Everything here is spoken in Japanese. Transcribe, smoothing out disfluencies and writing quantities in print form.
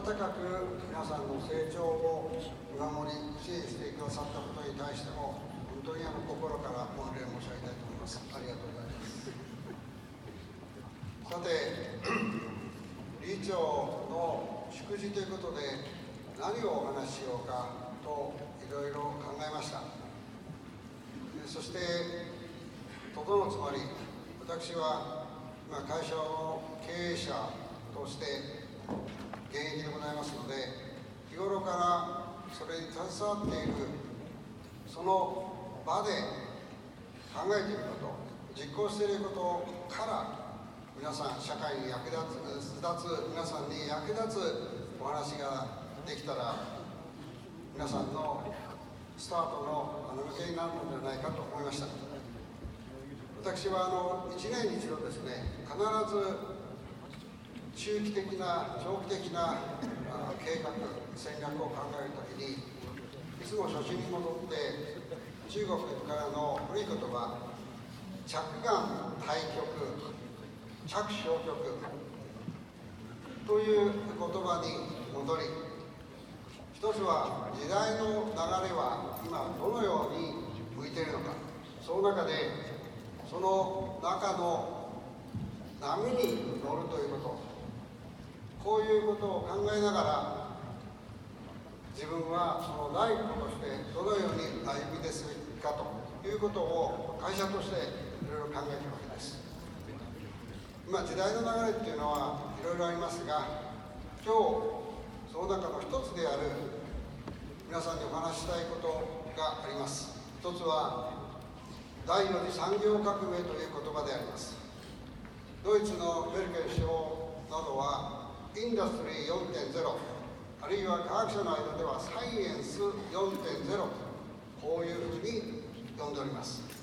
かく皆さんの成長を見守り支援してくださったことに対しても本当に心から御礼申し上げたいと思います。ありがとうございます。さて、理事長の祝辞ということで何をお話ししようかといろいろ考えました。そしてとどのつまり、私は今会社の経営者として現役でございますので、日頃からそれに携わっているその場で考えていること、実行していることから皆さん、社会に役立つ、皆さんに役立つお話ができたら、皆さんのスタートの抜けになるのではないかと思いました。私は1年に一度ですね、必ず中期的な、長期的な計画、戦略を考えるときに、いつも初心に戻って、中国からの古い言葉、着眼大局、着小局という言葉に戻り、一つは時代の流れは今どのように向いているのか、その中でその中の波に乗るということ、こういうことを考えながら、自分はその第一歩としてどのように歩み出すべきかということを会社としていろいろ考えているわけです。今時代の流れっていうのはいろいろありますが、今日その中の一つである皆さんにお話ししたいことがあります。一つは第4次産業革命という言葉であります。ドイツのメルケル首相などはインダストリー 4.0、 あるいは科学者の間ではサイエンス 4.0、 こういうふうに呼んでおります。